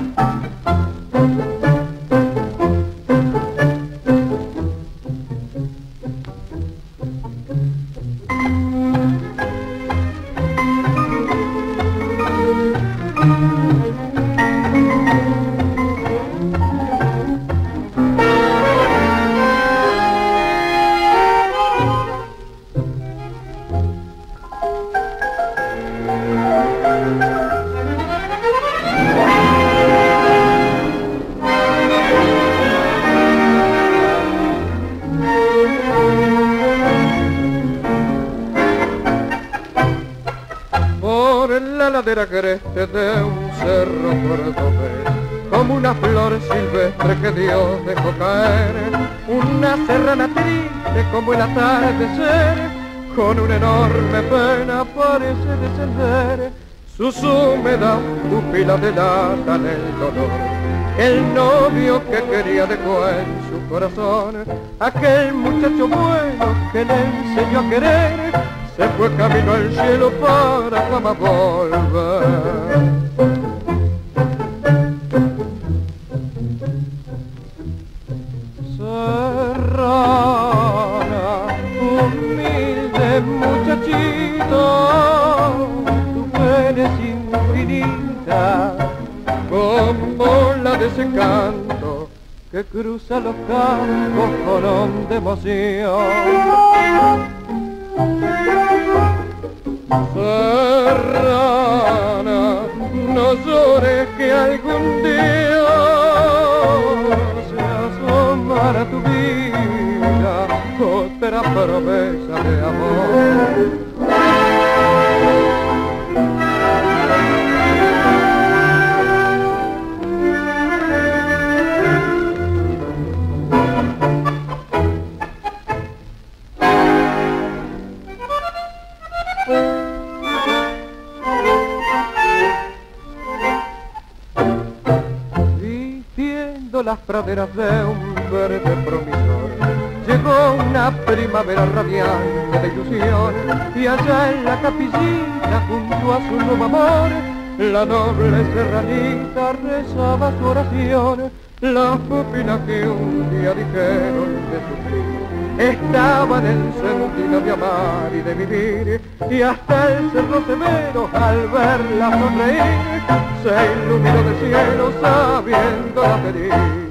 La ladera creste de un cerro cordobés, como una flor silvestre que Dios dejó caer, una serrana triste como el atardecer, con una enorme pena parece descender, sus húmedas pupilas delatan el dolor. El novio que quería dejó en su corazón, aquel muchacho bueno que le enseñó a querer, se fue camino al cielo para jamás volver. Serrana, humilde muchachito, tu pena es infinita, como la de ese canto que cruza los campos con honda emoción. Serrana, no llores que algún día se asomará tu vida otra promesa de amor. Las praderas de un verde promisor, llegó una primavera radiante de ilusión, y allá en la capillita junto a su nuevo amor, la noble serranita rezaba su oración. Las pupilas que un día dijeron de sufrir estaban encendidas de amar y de vivir, y hasta el cerro severo al verla sonreír se iluminó de cielo sabiéndola pedir.